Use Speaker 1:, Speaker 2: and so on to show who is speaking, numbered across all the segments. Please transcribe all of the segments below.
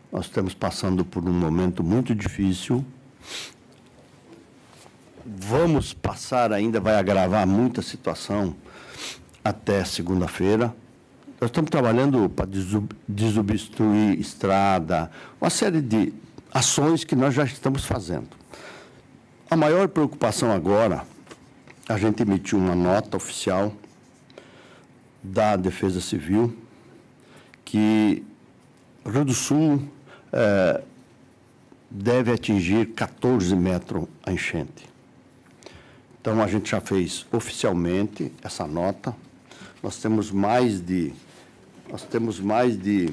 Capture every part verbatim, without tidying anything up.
Speaker 1: Nós estamos passando por um momento muito difícil. Vamos passar ainda, vai agravar muita situação até segunda-feira. Nós estamos trabalhando para desobstruir estrada, uma série de ações que nós já estamos fazendo. A maior preocupação agora, a gente emitiu uma nota oficial da Defesa Civil que Rio do Sul eh, deve atingir quatorze metros a enchente. Então, a gente já fez oficialmente essa nota. Nós temos mais de, nós temos mais de,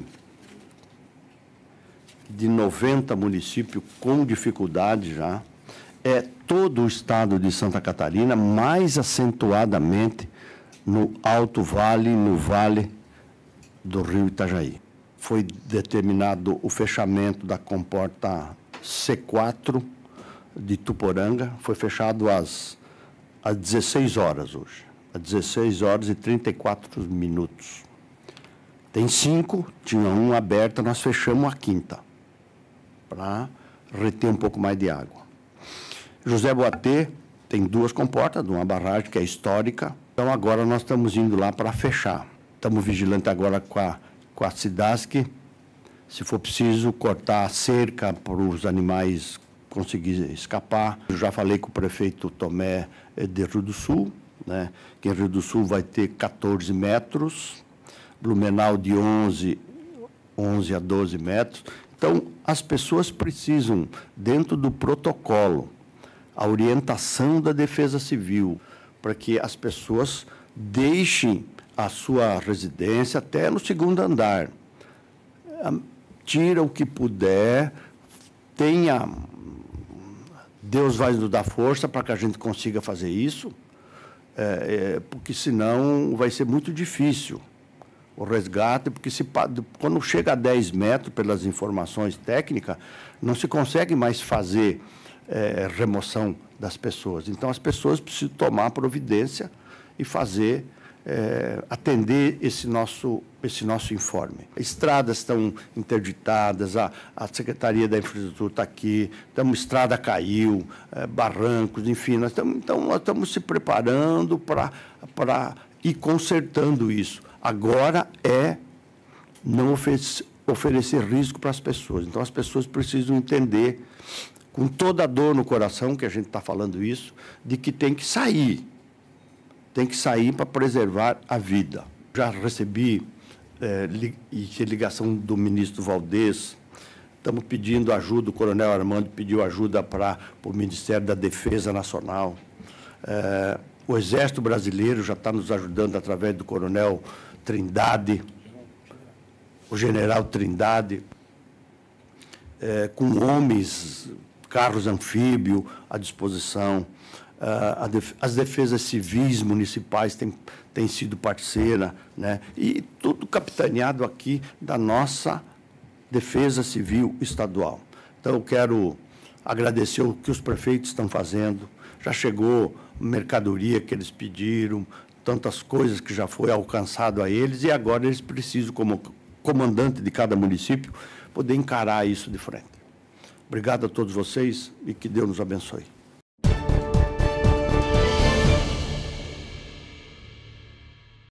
Speaker 1: de noventa municípios com dificuldade já. É todo o estado de Santa Catarina, mais acentuadamente no Alto Vale, no Vale do Rio Itajaí. Foi determinado o fechamento da comporta C quatro de Tuporanga, foi fechado às, às dezesseis horas hoje, às dezesseis horas e trinta e quatro minutos. Tem cinco, tinha um aberta, nós fechamos a quinta, para reter um pouco mais de água. José Boatê tem duas comportas, de uma barragem que é histórica, então agora nós estamos indo lá para fechar. Estamos vigilantes agora com a, com a Cidasc, se for preciso, cortar a cerca para os animais conseguirem escapar. Eu já falei com o prefeito Tomé de Rio do Sul, né, que em Rio do Sul vai ter quatorze metros, Blumenau de onze, onze a doze metros. Então, as pessoas precisam, dentro do protocolo, a orientação da Defesa Civil, para que as pessoas deixem a sua residência até no segundo andar. Tira o que puder, tenha... Deus vai nos dar força para que a gente consiga fazer isso, é, é, porque senão vai ser muito difícil o resgate, porque se, quando chega a dez metros, pelas informações técnicas, não se consegue mais fazer é, remoção das pessoas. Então, as pessoas precisam tomar providência e fazer, é, atender esse nosso, esse nosso informe. Estradas estão interditadas, a, a Secretaria da Infraestrutura está aqui, então, a estrada caiu, é, barrancos, enfim. Nós estamos, então, nós estamos se preparando para, para ir consertando isso. Agora é não oferecer, oferecer risco para as pessoas. Então, as pessoas precisam entender, com toda a dor no coração, que a gente está falando isso, de que tem que sair. Tem que sair para preservar a vida. Já recebi é, ligação do ministro Valdez, estamos pedindo ajuda, o coronel Armando pediu ajuda para o Ministério da Defesa Nacional. É, o Exército Brasileiro já está nos ajudando através do coronel Trindade, o general Trindade, é, com homens, carros anfíbios à disposição. As defesas civis municipais têm, têm sido parceira, né? E tudo capitaneado aqui da nossa Defesa Civil Estadual. Então, eu quero agradecer o que os prefeitos estão fazendo. Já chegou mercadoria que eles pediram, tantas coisas que já foi alcançado a eles, e agora eles precisam, como comandante de cada município, poder encarar isso de frente. Obrigado a todos vocês e que Deus nos abençoe.